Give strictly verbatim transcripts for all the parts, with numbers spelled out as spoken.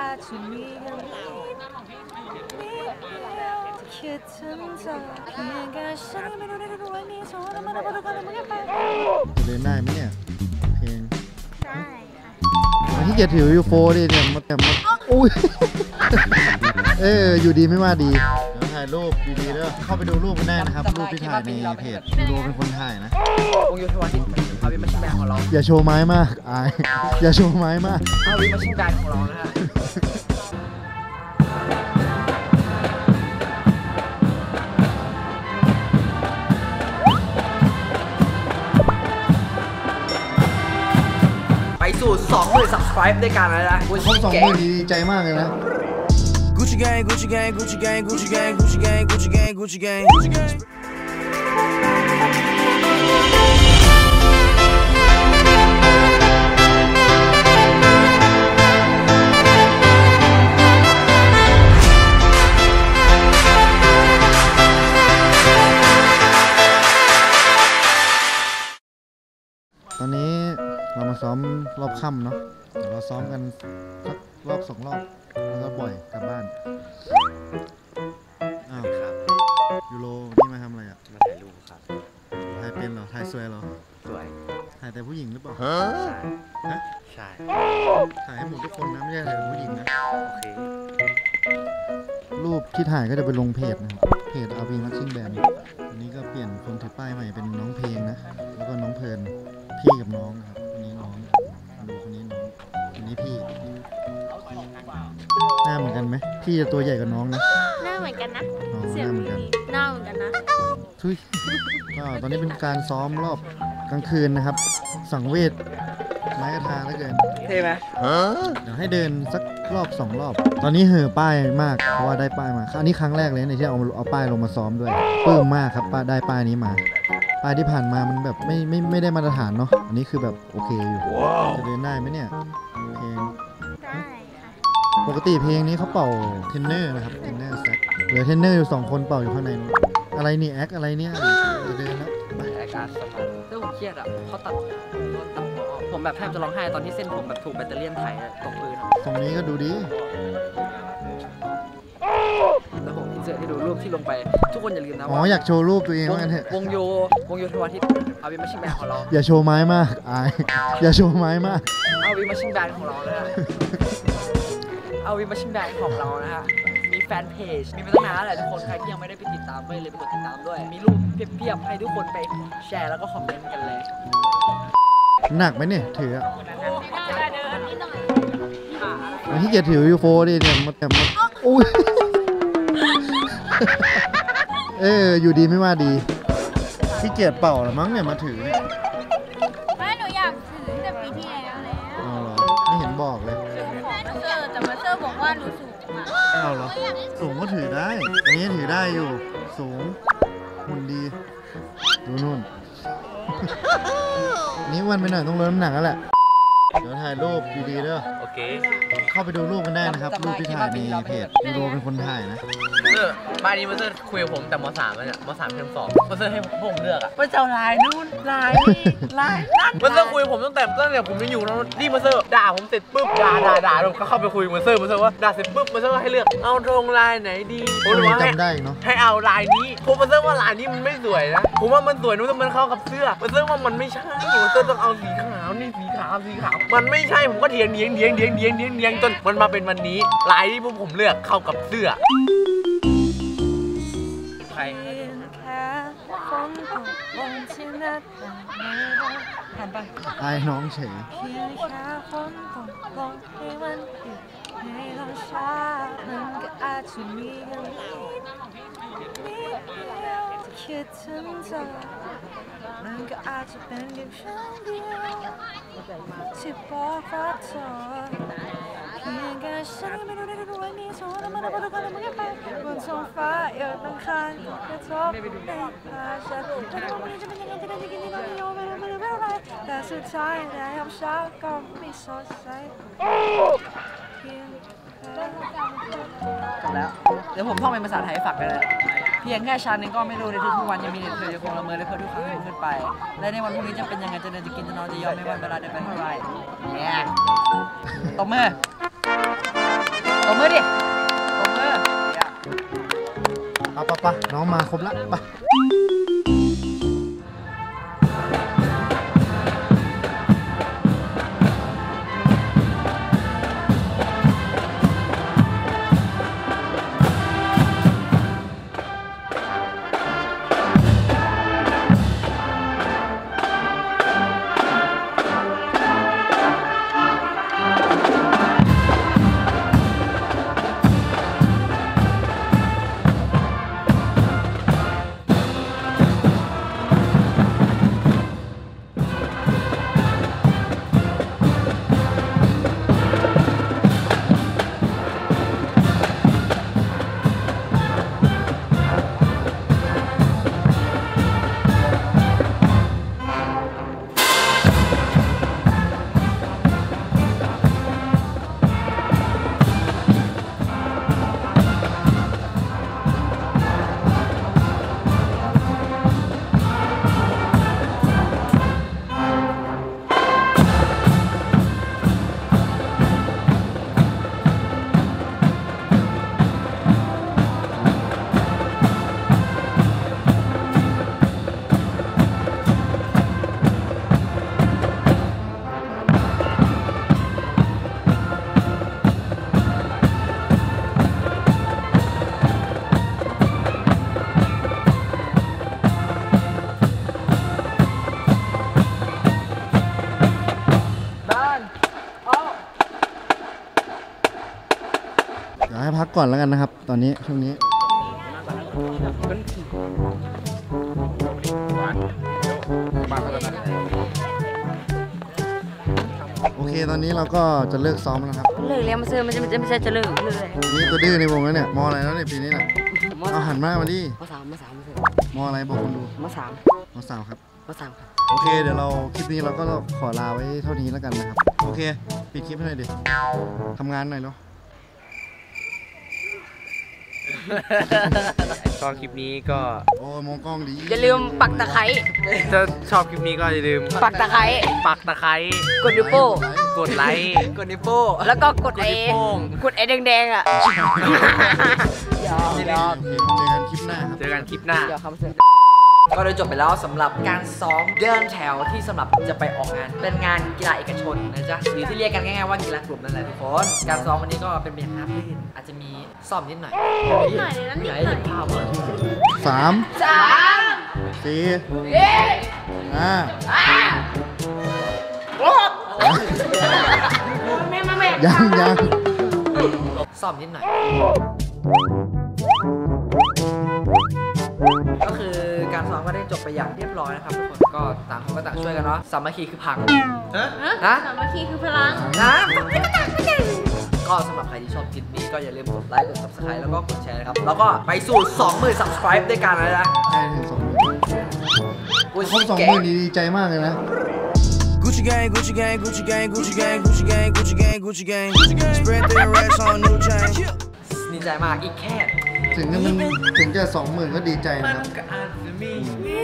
อาจจะมีกันนิดนิดเดียวคิดถึงเธอเพียงแค่ฉันไม่รู้ได้ทุกวันนี้สองคนมันอะไรกันมันก็ไปจะเดินได้ไหมเนี่ยเพลงได้ค่ะที่เกียรติถือยูโฟดิเนี่ยมันแต่มันอุ้ยเอออยู่ดีไม่ว่าดีเดี๋ยวถ่ายรูปดีๆด้วยเข้าไปดูรูปกันได้นะครับรูปที่ถ่ายในเพจดูเป็นคนถ่ายนะวงโยธวาทิตอาวิมาชิงแบนของเราอย่าโชว์ไม้มากอายอย่าโชว์ไม้มากอาวิมาชิงแบนของเรานะฮะไปสู่สองหมื่น subscribe ด้วยกันแล้วนะครบสองหมื่นดีใจมากเลยนะ Gucci gang, Gucci gang, Gucci gang, Gucci gang, Gucci gang, Gucci gang, Gucci gang, Gucci gang. ตอนนี้เรามาซ้อมรอบค่ำเนาะเดี๋ยวเราซ้อมกันสักรอบสองรอบแล้วก็บ่อยกลับบ้านอ้าวครับยูโรนี่มาทำอะไรอ่ะมาถ่ายรูปครับถ่ายเป็นเหรอถ่ายสวยเหรอสวยถ่ายแต่ผู้หญิงหรือเปล่าใช่ใช่ถ่ายให้หมดทุกคนนะไม่ใช่ถ่ายผู้หญิงนะโอเครูปที่ถ่ายก็จะไปลงเพจนะครับเพจอาวีมัชชิ่งแบนด์อันนี้ก็เปลี่ยนคนถือป้ายใหม่เป็นน้องเพลงนะแล้วก็น้องเพลินพี่กับน้องครับคนนี้น้องดูคนนี้น้องคนนี้พี่หน้าเหมือนกันไหมพี่จะตัวใหญ่กว่าน้องนะหน้าเหมือนกันนะเสียงเหมือนกันหน้าเหมือนกันนะทุยก็ตอนนี้เป็นการซ้อมรอบกลางคืนนะครับสังเวชไม้กระทาแล้วเกินเท่ไหมเดี๋ยวให้เดินสักรอบสองรอบตอนนี้เห่อป้ายมากเพราะว่าได้ป้ายมาอันนี้ครั้งแรกเลยในที่เอาเอาป้ายลงมาซ้อมด้วยปลื้มมากครับป้ายได้ป้ายนี้มาป้ายที่ผ่านมามันแบบไม่ไม่ไม่ได้มาตรฐานเนาะอันนี้คือแบบโอเคอยู่จะเดินได้ไหมเนี่ยเพลงได้ปกติเพลงนี้เขาเป่าเทนเนอร์นะครับเทนเนอร์แซกเหลือเทนเนอร์อยู่สองคนเป่าอยู่ข้างในอะไรนี่แอคอะไรเนี่ยจะเดินแล้วแอคอาร์ตสมาร์ทเรื่องผมเครียดอ่ะเขาตัดตัดหัวออกผมแบบแทบจะร้องไห้ตอนที่เส้นผมแบบถูกแบตเตอรี่ไถตกพื้นตรงนี้ก็ดูดีแล้วผมอินเสิร์ตให้ดูรูปที่ลงไปทุกคนอย่าลืมนะอ๋ออยากโชว์รูปตัวเองว่างั้นเถอะวงโยวงโยธวาทิตอาวิมาชิงแบนของเราอย่าโชว์ไม้มากอายอย่าโชว์ไม้มากอาวิมาชิงแบนของเรานะฮะอาวิมาชิงแบนของเรานะฮะมีแฟนเพจมีมาตั้งนานแล้วแหละทุกคนใครที่ยังไม่ได้ไปติดตามก็เลยไปกดติดตามด้วยมีรูปเพียบๆให้ทุกคนไปแชร์แล้วก็คอมเมนต์กันเลยหนักไหมเนี่ยถืออะมันที่เกียรติถือยูโฟดิเนี่ยมันแต่มันอุ้ยเอออยู่ดีไม่ว่าดีที่เกียรติเป่าหรือมั้งเนี่ยมาถือเนี่ยไม่หนูอยากถือแต่ปีที่แล้วแล้วเอาเหรอไม่เห็นบอกเลยมาเซอร์แต่มาเซอร์บอกว่าหนูสูงอ่ะเอาเหรอสูงก็ถือได้อันนี้ถือได้อยู่สูงหุ่นดีดูนู่นนี่วันไปหน่อยต้องลดน้ำหนักแล้วแหละเดี๋ยวถ่ายรูปดีๆด้วยโอเคเข้าไปดูรูปกันได้นะครับรูปที่ถ่ายในเพจยูโรเป็นคนถ่ายนะเออบ้านนี้มาเซอร์คุยกับผมแต่มสามแล้วเนี่ยมสามเทอมสองมาเซอร์ให้ผมเลือกอะว่าจะเอาลายนู่นลายนี่ลายนั่นมาเซอร์คุยผมตั้งแต่ตั้งแต่ผมยังอยู่นะนี่มาเซอร์ด่าผมเสร็จปุ๊บด่าด่าด่าผมก็เข้าไปคุยมาเซอร์มาเซอร์ว่าด่าเสร็จปุ๊บมาเซอร์ให้เลือกเอาตรงลายไหนดีผมว่าให้ให้เอาลายนี้ผมมาเซอร์ว่าลายนี้มันไม่สวยนะผมว่ามันสวยนู้นมันเข้ากับเสื้อมาเซอร์ว่ามันไม่ใช่มาเซอร์ต้องเอาสีขาวนี่สีขาวสีขาวมันไม่ใช่ผมก็เถียงเถียงเถียงเถียงเถียงเถียงเถียงจนมันมาเป็นวันนี้ลายที่พวกผมเลือกเข้ากับเสื้อใครหันไปไอ้น้องเฉยคิดถึงเธอมันก็อาจจะเป็นเพียงครั้งเดียวที่บอกว่าเธอเพียงแค่ฉันไม่รู้ได้ทุกวันนี้สองคนมันอะไรกันมันก็ไปบนท้องฟ้าเอียดตั้งข้างกระทบในตาฉันจะรู้วันนี้จะเป็นยังไงจะได้จะกินที่เราไม่ยอมไม่รู้ไม่รู้ไม่รู้อะไรแต่สุดท้ายในยามเช้าก็ไม่สดใสเพียงจบแล้วเดี๋ยวผมท่องเป็นภาษาไทยฝากไปเลยเพียงแค่ชั้นนึงก็ไม่รู้ในทุกวันยังมีเธอจะคงละเมอและเพื่อทุกครั้งที่ขึ้นไปและในวันพรุ่งนี้จะเป็นยังไงจะเดินจะกินจะนอนจะยอมไม่วันเวลาเดินไปเท่าไรเนี่ยตบมือผมมือดิผมมือปะปะปะน้องมาครบละปะเดี๋ยวให้พักก่อนแล้วกันนะครับ ตอนนี้ช่วงนี้โอเคตอนนี้เราก็จะเลิกซ้อมแล้วครับเลิกแล้วมาเซอร์มันจะมันจะไม่ใช่จะเลิกเลยนี่ตัวดื้อในวงแล้วเนี่ยมออะไรแล้วเนี่ยปีนี้น่ะเอาหันมามาดิมาสามมาสามมาเซอร์มออะไรบอกคนดูมาสามมอสามครับมาสามครับโอเคเดี๋ยวเราคลิปนี้เราก็ขอลาไว้เท่านี้แล้วกันนะครับโอเคปิดคลิปให้หน่อยดิทำงานหน่อยเนาะชอบคลิปนี้ก็โอ้ยมองกล้องดีอย่าลืมปักตะไคร้ถ้าชอบคลิปนี้ก็อย่าลืมปักตะไคร้ปักตะไคร้กดนิ้วโป้งกดไลค์ กดนิ้วโป้แล้วก็กดกดไอ้นิ้วโป้งกดไอ้แดงๆอ่ะยอมยอมโอเคเจอกันคลิปหน้าครับเจอกันคลิปหน้าเดี๋ยวคำเซอร์ก็ได้จบไปแล้วสำหรับการซ้อมเดินแถวที่สำหรับจะไปออกงาน เป็นงานกีฬาเอกชนนะจ๊ะหรือที่เรียกกันง่ายๆว่ากีฬากลุ่มนั่นแหละทุกคนการซ้อมวันนี้ก็เป็นไปอย่างราบรื่นอาจจะมีซ่อมนิดหน่อยนิดหน่อยเลยนะนิดอยากหให้น่อเห็ยนภาพว่าสามสามสี่ห้าแม่มาแม่ยังยังซ่อมนิดหน่อย ก็คือการซ้อมก็ได้จบไปอย่างเรียบร้อยนะครับทุกคนก็ต่างคนก็ต่างช่วยกันเนาะสามัคคีคือพังนะสามัคคีคือพลังนะก็สำหรับใครที่ชอบคลิปนี้ก็อย่าลืมกดไลค์กด ซับสไครบ์ แล้วก็กดแชร์นะครับแล้วก็ไปสู่ สองหมื่น ซับสไครบ์ ด้วยกันเลยนะใช่ถึงสองหมื่นครบสองหมื่นดีใจมากเลยนะ Gucci gang, Gucci gang, Gucci gang, Gucci gang, Gucci gang, Gucci gang, Gucci gang. Spread their racks on new chain. ดีใจมากอีกแค่ถึงจะมันถึงจะสองหมื่นก็ดีใจนะครับก็อาจจะมี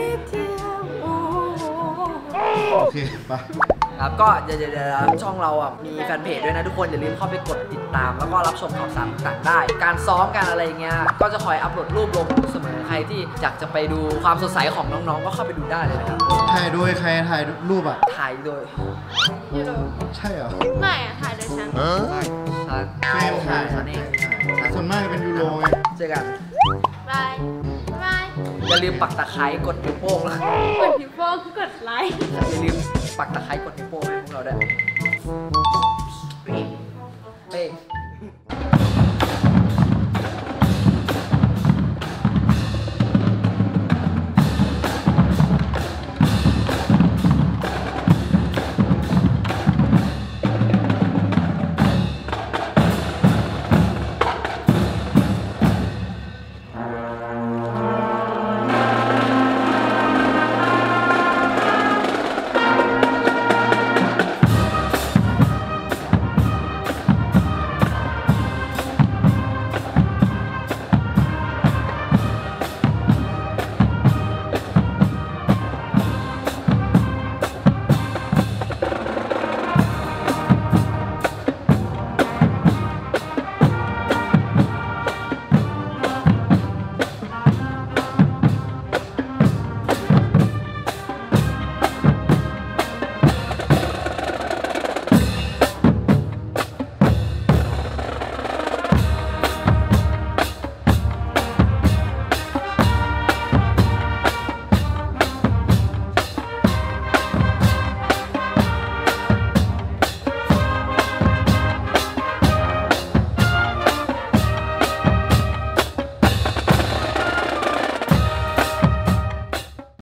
โอเคไปครับก็เดี๋ยวเดี๋ยวช่องเราอ่ะมีแฟนเพจด้วยนะทุกคนอย่าลืมเข้าไปกดติดตาม แล้วก็รับชมข่าวสารต่างๆได้ การซ้อมการอะไรเงี้ยก็จะคอยอัปโหลดรูปลงเสมอใครที่อยากจะไปดูความสดใสของน้องๆก็เข้าไปดูได้เลยนะครับถ่ายโดยใครถ่ายรูปอ่ะถ่ายโดยใช่เหรอไม่อะถ่ายโดยฉันฉันเฟรมถ่ายฉันเองส่วนมากเป็นยูโรไงเจอกันบายบายอย่าลืมปักตะไคร้กดนิ้วโป้งนะกดพิโป้กดไลค์อย่าลืมปักตะไคร้กดนิ้วโป้งให้พวกเราด้วยเป้ง